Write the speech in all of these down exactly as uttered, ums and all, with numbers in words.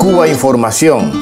Cuba Información.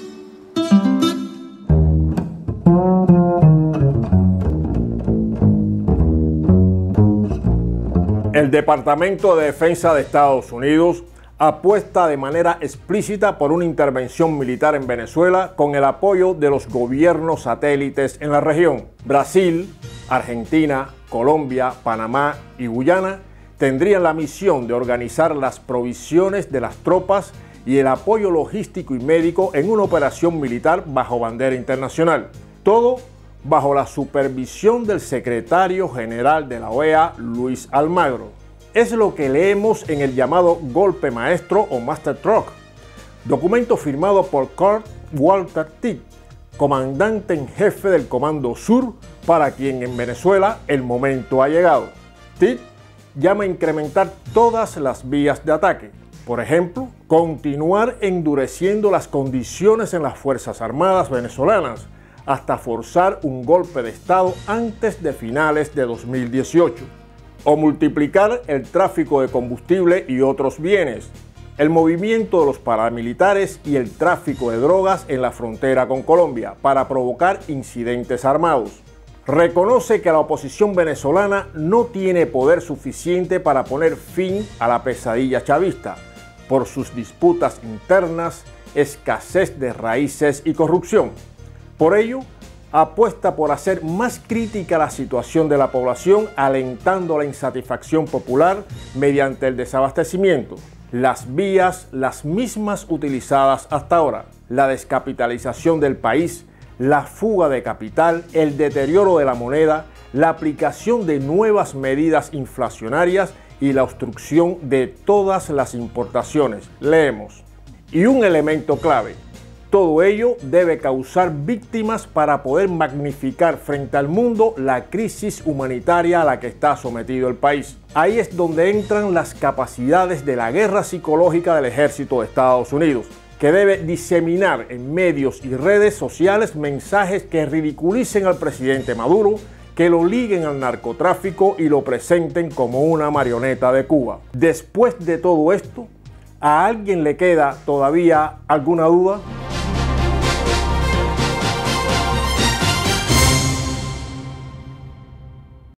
El Departamento de Defensa de Estados Unidos apuesta de manera explícita por una intervención militar en Venezuela con el apoyo de los gobiernos satélites en la región. Brasil, Argentina, Colombia, Panamá y Guyana tendrían la misión de organizar las provisiones de las tropas y el apoyo logístico y médico en una operación militar bajo bandera internacional. Todo bajo la supervisión del secretario general de la O E A, Luis Almagro. Es lo que leemos en el llamado Golpe Maestro o Master Stroke, documento firmado por Kurt Walker Tidd, comandante en jefe del Comando Sur, para quien en Venezuela el momento ha llegado. Tidd llama a incrementar todas las vías de ataque. Por ejemplo, continuar endureciendo las condiciones en las Fuerzas Armadas venezolanas hasta forzar un golpe de Estado antes de finales de dos mil dieciocho. O multiplicar el tráfico de combustible y otros bienes, el movimiento de los paramilitares y el tráfico de drogas en la frontera con Colombia para provocar incidentes armados. Reconoce que la oposición venezolana no tiene poder suficiente para poner fin a la pesadilla chavista por sus disputas internas, escasez de raíces y corrupción. Por ello, apuesta por hacer más crítica la situación de la población, alentando la insatisfacción popular mediante el desabastecimiento. Las vías, las mismas utilizadas hasta ahora, la descapitalización del país, la fuga de capital, el deterioro de la moneda, la aplicación de nuevas medidas inflacionarias y la obstrucción de todas las importaciones. Leemos. Y un elemento clave. Todo ello debe causar víctimas para poder magnificar frente al mundo la crisis humanitaria a la que está sometido el país. Ahí es donde entran las capacidades de la guerra psicológica del ejército de Estados Unidos, que debe diseminar en medios y redes sociales mensajes que ridiculicen al presidente Maduro, que lo liguen al narcotráfico y lo presenten como una marioneta de Cuba. Después de todo esto, ¿a alguien le queda todavía alguna duda?